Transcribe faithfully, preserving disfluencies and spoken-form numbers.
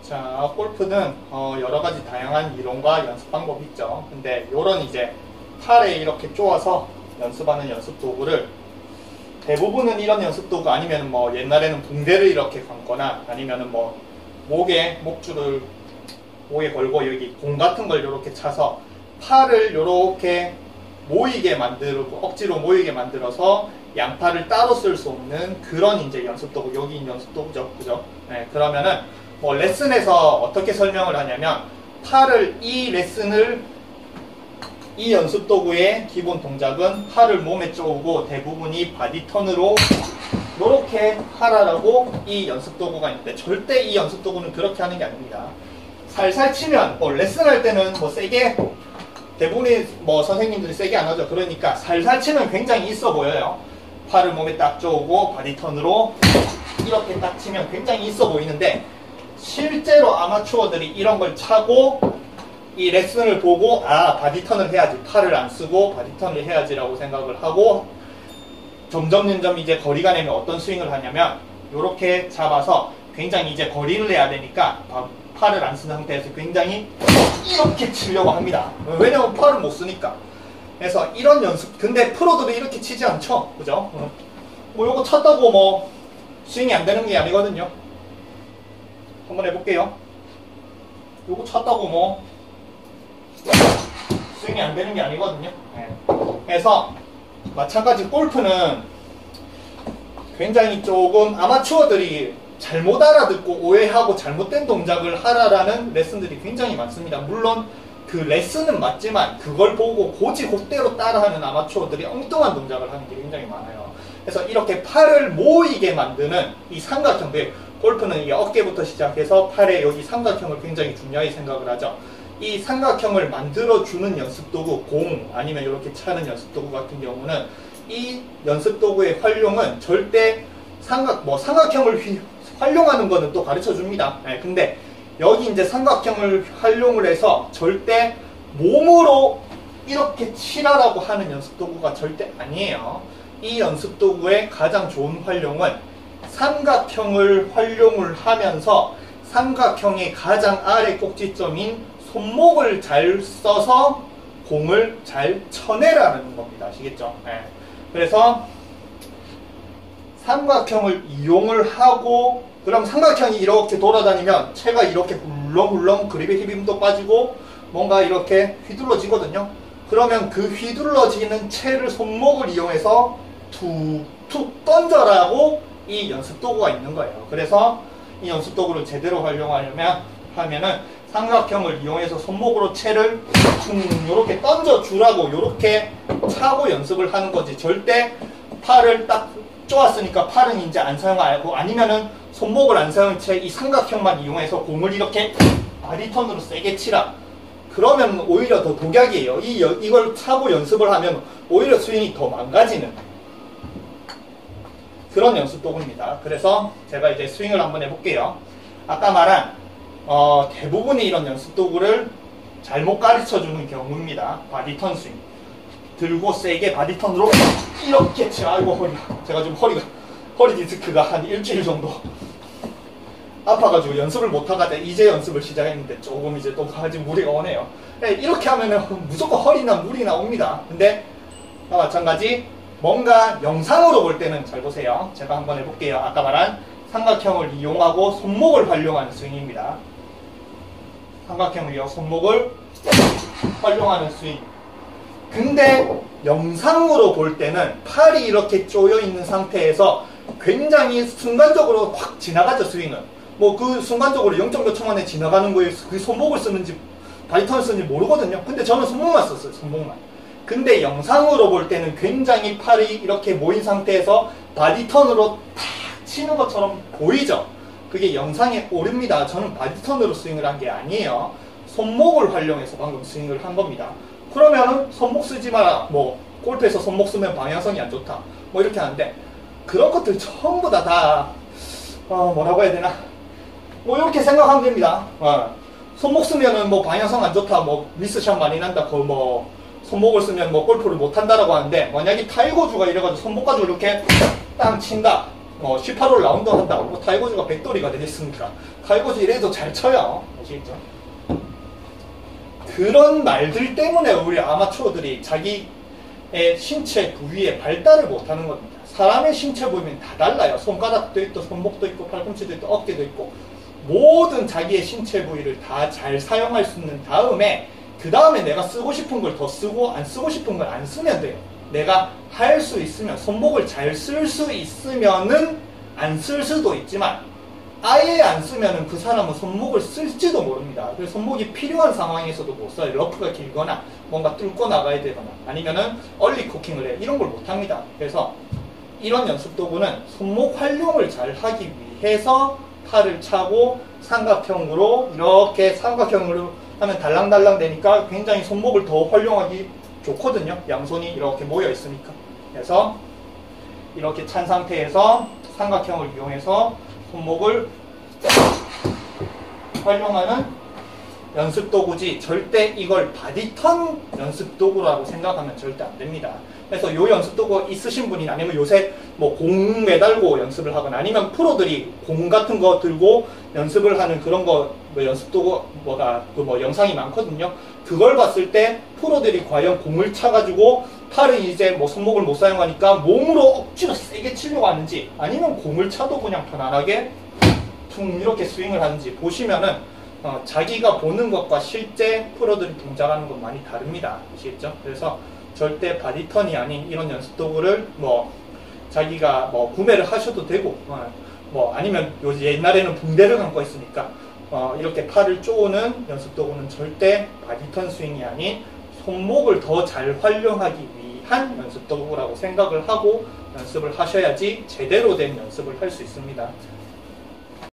자, 골프는 어, 여러 가지 다양한 이론과 연습 방법이 있죠. 근데 요런 이제 팔에 이렇게 쪼아서 연습하는 연습 도구를 대부분은 이런 연습 도구 아니면 뭐 옛날에는 붕대를 이렇게 감거나 아니면은 뭐 목에 목줄을 목에 걸고 여기 공 같은 걸 이렇게 차서 팔을 이렇게 모이게 만들고 억지로 모이게 만들어서 양팔을 따로 쓸 수 없는 그런 이제 연습 도구, 여기 있는 연습 도구죠. 그죠? 네, 그러면은 뭐 레슨에서 어떻게 설명을 하냐면 팔을 이 레슨을 이 연습 도구의 기본 동작은 팔을 몸에 쪼우고 대부분이 바디턴으로 이렇게 하라라고 이 연습 도구가 있는데 절대 이 연습 도구는 그렇게 하는 게 아닙니다. 살살 치면 뭐 레슨할 때는 뭐 세게 대부분의 뭐 선생님들이 세게 안 하죠. 그러니까 살살 치면 굉장히 있어 보여요. 팔을 몸에 딱 쪼우고 바디턴으로 이렇게 딱 치면 굉장히 있어 보이는데 실제로 아마추어들이 이런 걸 차고 이 레슨을 보고 아 바디턴을 해야지 팔을 안 쓰고 바디턴을 해야지라고 생각을 하고 점점 점점 이제 거리가 내면 어떤 스윙을 하냐면 이렇게 잡아서 굉장히 이제 거리를 내야 되니까 팔을 안 쓰는 상태에서 굉장히 이렇게 치려고 합니다. 왜냐면 팔을 못 쓰니까. 그래서 이런 연습, 근데 프로들이 이렇게 치지 않죠. 그죠? 뭐 요거 쳤다고 뭐 스윙이 안 되는 게 아니거든요. 한번 해볼게요. 요거 쳤다고 뭐 스윙이 안 되는 게 아니거든요. 네. 그래서 마찬가지 골프는 굉장히 조금 아마추어들이 잘못 알아듣고 오해하고 잘못된 동작을 하라라는 레슨들이 굉장히 많습니다. 물론 그 레슨은 맞지만 그걸 보고 고지곡대로 따라하는 아마추어들이 엉뚱한 동작을 하는 게 굉장히 많아요. 그래서 이렇게 팔을 모이게 만드는 이 삼각형들, 골프는 이 어깨부터 시작해서 팔에 여기 삼각형을 굉장히 중요하게 생각을 하죠. 이 삼각형을 만들어주는 연습도구, 공 아니면 이렇게 차는 연습도구 같은 경우는 이 연습도구의 활용은 절대 삼각, 뭐 삼각형을 휘, 활용하는 거는 또 가르쳐 줍니다. 네, 근데 여기 이제 삼각형을 활용을 해서 절대 몸으로 이렇게 치라라고 하는 연습도구가 절대 아니에요. 이 연습도구의 가장 좋은 활용은 삼각형을 활용을 하면서 삼각형의 가장 아래 꼭지점인 손목을 잘 써서 공을 잘 쳐내라는 겁니다. 아시겠죠? 네. 그래서 삼각형을 이용을 하고 그럼 삼각형이 이렇게 돌아다니면 채가 이렇게 훌렁훌렁 그립의 힘도 빠지고 뭔가 이렇게 휘둘러지거든요. 그러면 그 휘둘러지는 채를 손목을 이용해서 툭툭 던져라고 이 연습도구가 있는 거예요. 그래서 이 연습도구를 제대로 활용하려면 하면은 삼각형을 이용해서 손목으로 채를 퉁 이렇게 던져주라고 이렇게 차고 연습을 하는 거지. 절대 팔을 딱 쪼았으니까 팔은 이제 안 사용하고 아니면은 손목을 안 사용한 채 이 삼각형만 이용해서 공을 이렇게 바디턴으로 세게 치라. 그러면 오히려 더 독약이에요. 이, 이걸 차고 연습을 하면 오히려 스윙이 더 망가지는 그런 연습 도구입니다. 그래서 제가 이제 스윙을 한번 해볼게요. 아까 말한 어, 대부분의 이런 연습 도구를 잘못 가르쳐주는 경우입니다. 바디턴 스윙. 들고 세게 바디턴으로 이렇게 치. 아이고 허리가. 제가 좀 허리가 허리 디스크가 한 일주일 정도 아파가지고 연습을 못하다가 이제 연습을 시작했는데 조금 이제 또 아직 무리가 오네요. 네, 이렇게 하면은 무조건 허리나 무리나 옵니다. 근데 마찬가지 뭔가 영상으로 볼 때는 잘 보세요. 제가 한번 해볼게요. 아까 말한 삼각형을 이용하고 손목을 활용하는 스윙입니다. 삼각형을 이용 손목을 활용하는 스윙. 근데 영상으로 볼 때는 팔이 이렇게 쪼여 있는 상태에서 굉장히 순간적으로 확 지나가죠. 스윙은 뭐 그 순간적으로 영 점 몇 초 만에 지나가는 거에 그 손목을 쓰는지 바디턴을 쓰는지 모르거든요. 근데 저는 손목만 썼어요. 손목만. 근데 영상으로 볼 때는 굉장히 팔이 이렇게 모인 상태에서 바디턴으로 탁 치는 것처럼 보이죠. 그게 영상에 오릅니다. 저는 바디턴으로 스윙을 한 게 아니에요. 손목을 활용해서 방금 스윙을 한 겁니다. 그러면은 손목 쓰지 마라. 뭐 골프에서 손목 쓰면 방향성이 안 좋다. 뭐 이렇게 하는데 그런 것들 전부 다 다 어, 뭐라고 해야 되나? 뭐 이렇게 생각하면 됩니다. 어. 손목 쓰면은 뭐 방향성 안 좋다. 뭐 미스샷 많이 난다. 그 뭐 손목을 쓰면 뭐 골프를 못 한다라고 하는데 만약에 타이거주가 이래가지고 손목 가지고 이렇게 땅 친다. 뭐 십팔 홀 라운드 한다고 뭐 타이거즈가 백돌이가 되겠습니까? 타이거즈 이래도 잘 쳐요. 아시겠죠? 그런 말들 때문에 우리 아마추어들이 자기의 신체 부위에 발달을 못하는 겁니다. 사람의 신체 부위는 다 달라요. 손가락도 있고 손목도 있고 팔꿈치도 있고 어깨도 있고 모든 자기의 신체 부위를 다 잘 사용할 수 있는 다음에 그 다음에 내가 쓰고 싶은 걸 더 쓰고 안 쓰고 싶은 걸 안 쓰면 돼요. 내가 할 수 있으면 손목을 잘 쓸 수 있으면은 안 쓸 수도 있지만 아예 안 쓰면은 그 사람은 손목을 쓸지도 모릅니다. 그래서 손목이 필요한 상황에서도 못 써요. 러프가 길거나 뭔가 뚫고 나가야 되거나 아니면은 얼리 코킹을 해 이런 걸 못 합니다. 그래서 이런 연습 도구는 손목 활용을 잘 하기 위해서 팔을 차고 삼각형으로 이렇게 삼각형으로 하면 달랑달랑 되니까 굉장히 손목을 더 활용하기 좋거든요. 양손이 이렇게 모여 있으니까. 그래서 이렇게 찬 상태에서 삼각형을 이용해서 손목을 활용하는 연습 도구지 절대 이걸 바디턴 연습 도구라고 생각하면 절대 안 됩니다. 그래서 요 연습 도구 있으신 분이 아니면 요새 뭐 공 매달고 연습을 하거나 아니면 프로들이 공 같은 거 들고 연습을 하는 그런 거 뭐 연습 도구 뭐가 그 뭐 영상이 많거든요. 그걸 봤을 때 프로들이 과연 공을 차가지고 팔은 이제 뭐 손목을 못 사용하니까 몸으로 억지로 세게 치려고 하는지 아니면 공을 차도 그냥 편안하게 퉁 이렇게 스윙을 하는지 보시면은 어, 자기가 보는 것과 실제 프로들이 동작하는 건 많이 다릅니다. 아시겠죠? 그래서 절대 바디턴이 아닌 이런 연습 도구를 뭐 자기가 뭐 구매를 하셔도 되고 어, 뭐 아니면 요 옛날에는 붕대를 감고 있으니까 어, 이렇게 팔을 쪼는 연습 도구는 절대 바디턴 스윙이 아닌 손목을 더 잘 활용하기 위한 연습 도구라고 생각을 하고 연습을 하셔야지 제대로 된 연습을 할 수 있습니다.